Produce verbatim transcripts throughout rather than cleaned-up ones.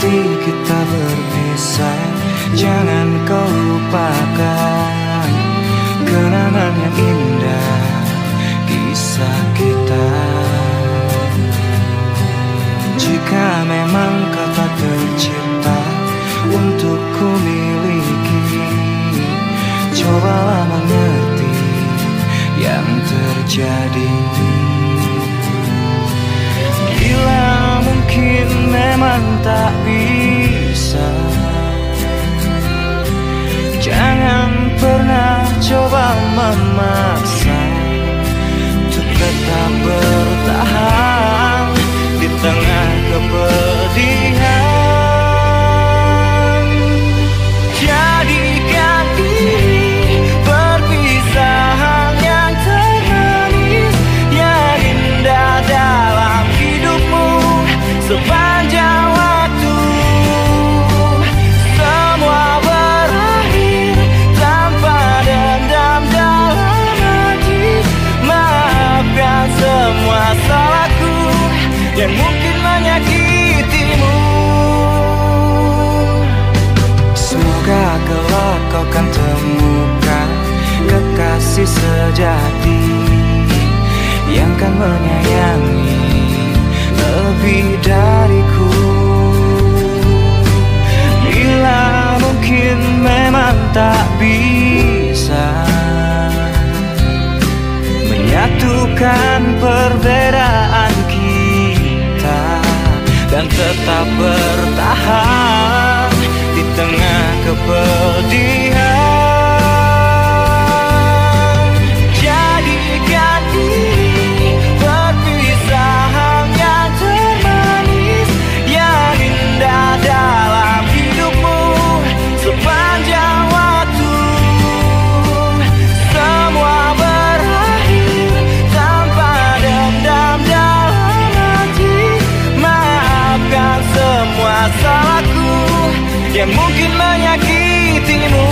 hati kita berpisah, jangan kau lupakan kenangan yang indah, kisah kita. Jika memang kau tak tercipta untuk ku miliki, cobalah mengerti yang terjadi. Bila mungkin memang tak bisa, jangan pernah coba memaksa untuk tetap bertahan di tengah kepedihan. Jadikan ini perpisahan yang termanis, yang indah dalam hidupmu sepanjang waktu. Semua berakhir tanpa dendam dalam hati. Maafkan semua salahku yang mungkin menyakitimu. Semoga kelak kau kan temukan kekasih sejati yang kan menyayangi lebih dariku. Bila mungkin memang tak bisa menyatukan perbedaan kita dan tetap bertahan di tengah kepedihan. Jadikan ini perpisahan yang termanis, yang indah dalam hidupmu sepanjang waktu. Semua berakhir tanpa dendam dalam hati. Maafkan semua salahku yang mungkin menyakitimu.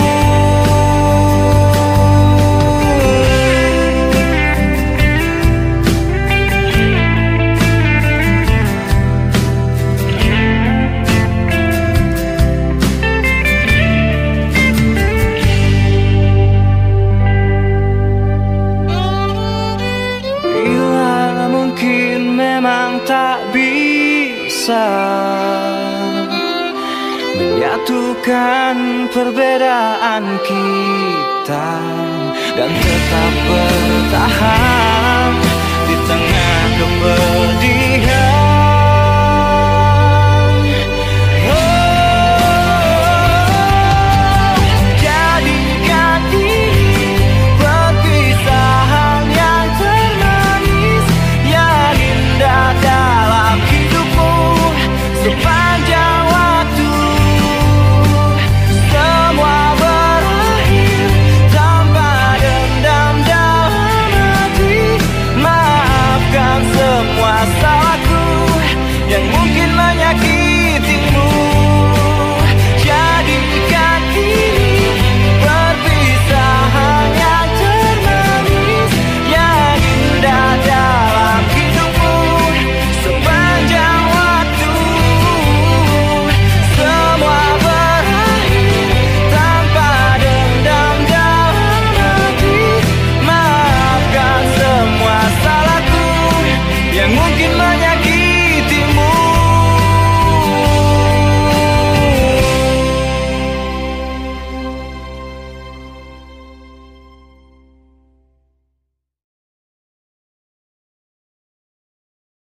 Bila mungkin memang tak bisa menyatukan perbedaan kita dan tetap bertahan di tengah kepedihan.